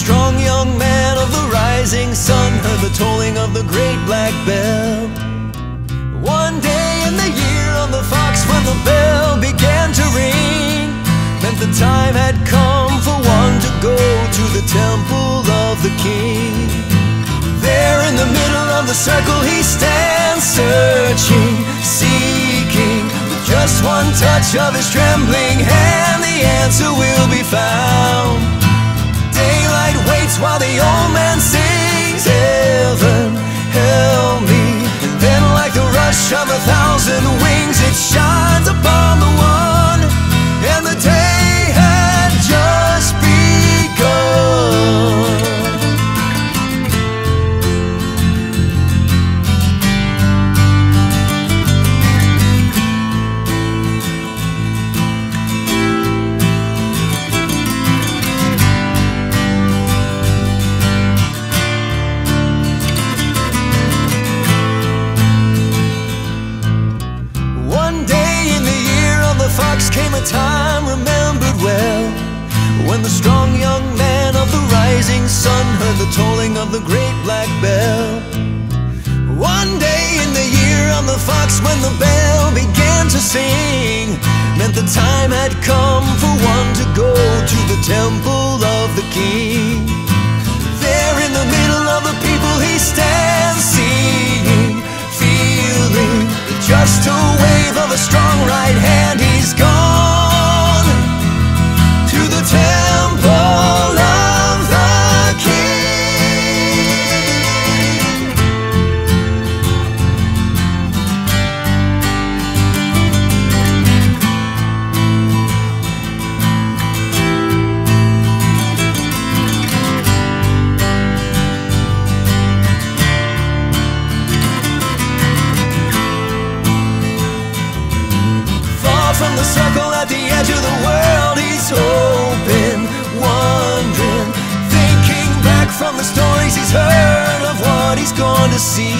strong young man of the rising sun heard the tolling of the great black bell. One day in the year on the fox, when the bell began to ring, meant the time had come for one to go to the temple of the king. There in the middle of the circle he stands, searching, seeking. With just one touch of his trembling hand, the answer will be found. Daylight waits while the old man sings, heaven, help me. And then like the rush of 1,000 wings, it shines upon the one, and the day had just begun. Came a time remembered well, when the strong young man of the rising sun heard the tolling of the great black bell. One day in the year on the fox, when the bell began to sing, meant the time had come for one to go to the temple of the king. There in the middle of the people he stands, seeing, feeling, just a wave of a strong right hand, he's gone to the temple of the king. From the circle at the edge of the world, he's hoping, wondering, thinking back from the stories he's heard of what he's going to see.